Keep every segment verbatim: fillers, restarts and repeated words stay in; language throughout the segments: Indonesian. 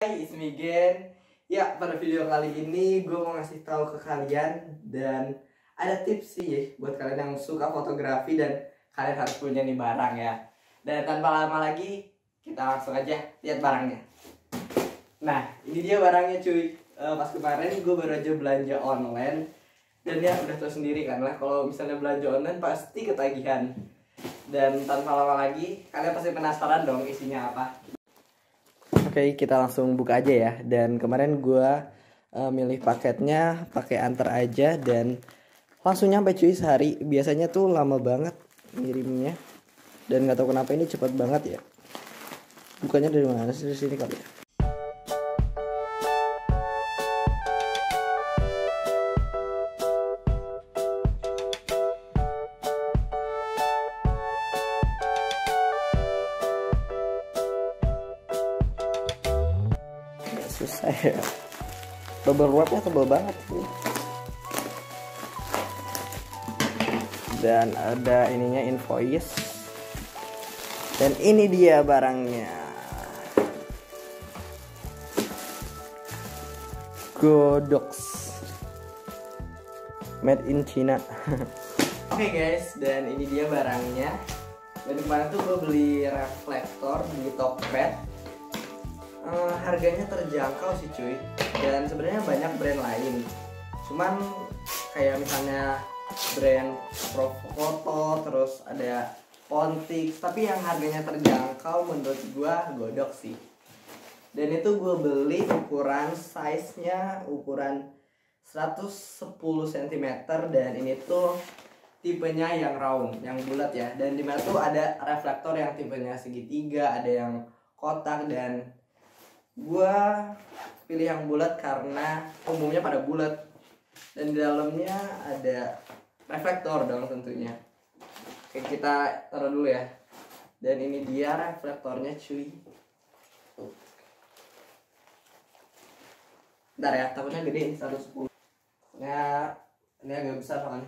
Hai, it's me again. Ya, pada video kali ini gue mau ngasih tahu ke kalian dan ada tips sih buat kalian yang suka fotografi dan kalian harus punya nih barang ya. Dan tanpa lama lagi, kita langsung aja lihat barangnya. Nah, ini dia barangnya cuy. Uh, pas kemarin gue baru aja belanja online dan ya udah tahu sendiri kan lah kalau misalnya belanja online pasti ketagihan. Dan tanpa lama lagi, kalian pasti penasaran dong isinya apa. Oke, kita langsung buka aja ya. Dan kemarin gue uh, milih paketnya pakai antar aja dan langsung nyampe cuy sehari. Biasanya tuh lama banget ngirimnya. Dan nggak tahu kenapa ini cepat banget ya. Bukannya dari mana sih, dari sini kali ya. Susah ya, bubble wrapnya tebal banget sih. Dan ada ininya invoice. Dan ini dia barangnya, Godox made in China. Oke okay guys, dan ini dia barangnya. Dan kemarin tuh gue beli reflektor di Tokped. Uh, harganya terjangkau sih cuy, dan sebenarnya banyak brand lain, cuman kayak misalnya brand Profoto, terus ada Pontix, tapi yang harganya terjangkau menurut gua Godox sih. Dan itu gua beli ukuran size-nya ukuran seratus sepuluh sentimeter, dan ini tuh tipenya yang round, yang bulat ya. Dan di mana tuh ada reflektor yang tipenya segitiga, ada yang kotak, dan gua pilih yang bulat karena umumnya pada bulat dan di dalamnya ada reflektor dong tentunya. Oke, kita taruh dulu ya. Dan ini dia reflektornya cuy. Bentar ya, takutnya gede seratus sepuluh. Nah, ini agak besar soalnya.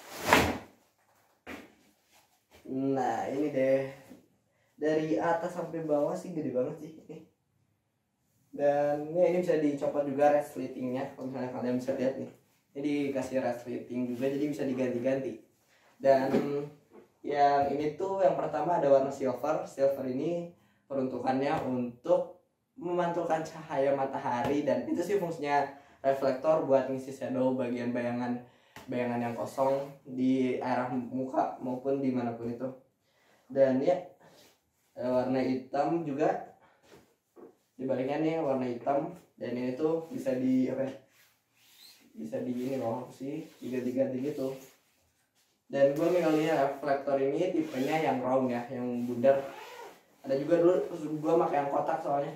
Nah, ini deh. Dari atas sampai bawah sih gede banget sih ini. Dan ya, ini bisa dicopot juga resletingnya, kalau misalnya kalian bisa lihat nih, ini dikasih resleting juga, jadi bisa diganti-ganti. Dan yang ini tuh yang pertama ada warna silver. Silver ini peruntukannya untuk memantulkan cahaya matahari, dan itu sih fungsinya reflektor buat ngisi shadow bagian bayangan bayangan yang kosong di arah muka maupun dimanapun itu. Dan ya warna hitam juga. Di baliknya nih warna hitam, dan ini tuh bisa di apa ya, bisa di ini loh sih, tiga-tiga gitu. Dan gue milihnya reflektor ini tipenya yang round ya, yang bundar. Ada juga dulu gue pakai yang kotak soalnya.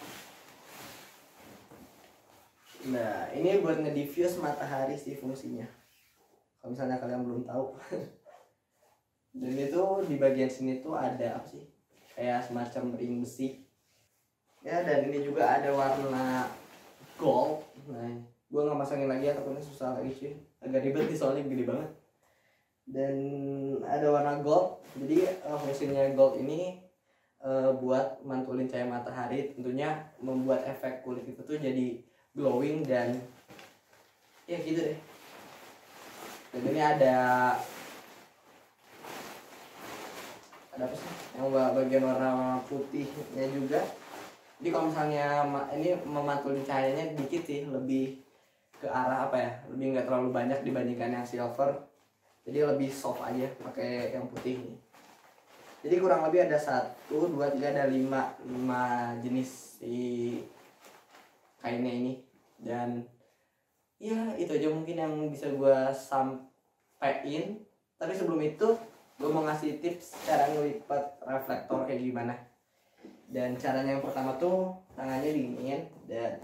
Nah, ini buat ngediffuse matahari sih fungsinya, kalau misalnya kalian belum tahu. Dan itu di bagian sini tuh ada apa sih, kayak semacam ring besi ya. Dan ini juga ada warna gold. Nah, gue nggak pasangin lagi ya, takutnya susah lagi cuy, agak ribet nih soalnya gede banget. Dan ada warna gold, jadi uh, fungsinya gold ini uh, buat mantulin cahaya matahari, tentunya membuat efek kulit itu tuh jadi glowing dan ya gitu deh. Dan ini ada ada apa sih, yang bagian warna putihnya juga. Jadi kalau misalnya ini memantulin cahayanya dikit sih, lebih ke arah apa ya, lebih nggak terlalu banyak dibandingkan yang silver, jadi lebih soft aja pakai yang putih ini. Jadi kurang lebih ada satu, dua, tiga, ada lima, lima jenis si kainnya ini. Dan ya itu aja mungkin yang bisa gue sampein. Tapi sebelum itu gue mau ngasih tips cara ngelipat reflektor kayak gimana. Dan caranya yang pertama tuh tangannya diginiin dan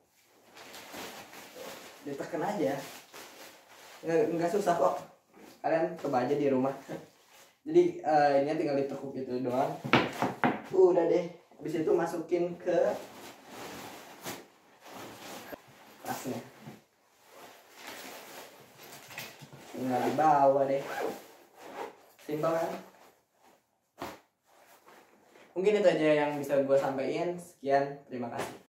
ditekan aja, nggak, nggak susah kok, kalian coba aja di rumah. Jadi uh, ini tinggal ditekuk gitu doang, udah deh. Habis itu masukin ke tasnya, tinggal dibawa deh, simpel kan. Mungkin itu aja yang bisa gue sampaikan. Sekian, terima kasih.